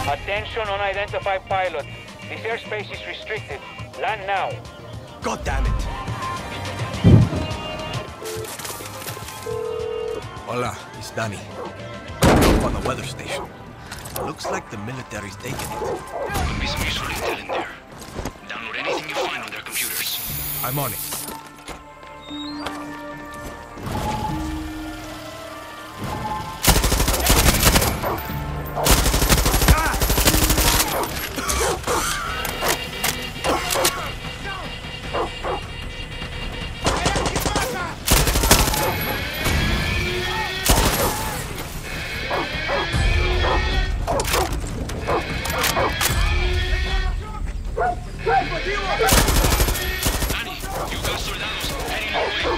Attention unidentified pilot. This airspace is restricted. Land now. God damn it. Hola, it's Danny. Up on the weather station. Looks like the military's taking it. Could be some useful intel in there. Download anything you find on their computers. I'm on it. Danny, you got soldados heading your way.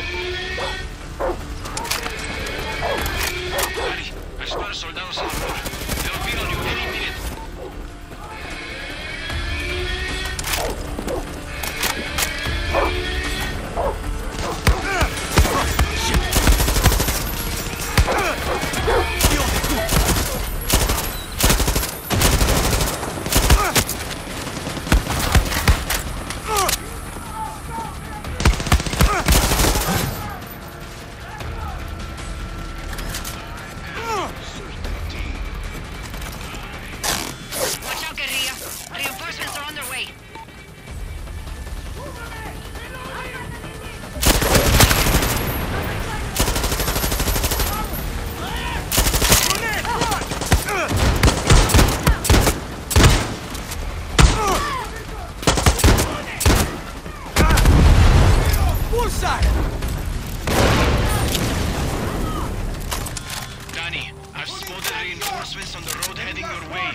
Danny, I spotted soldados on the road. They'll be on you any minute. Watch out, guerrilla. Reinforcements are on their way. Danny, I've spotted reinforcements on the road heading your way.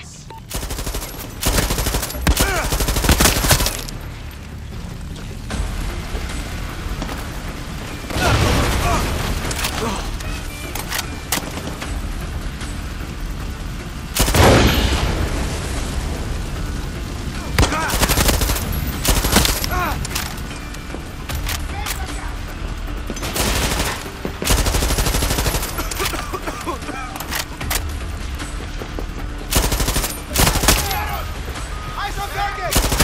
Eyes on target!